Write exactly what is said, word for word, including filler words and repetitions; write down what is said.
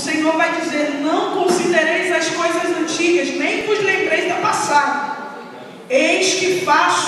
Senhor vai dizer: não considereis as coisas antigas, nem vos lembreis da passada. Eis que faço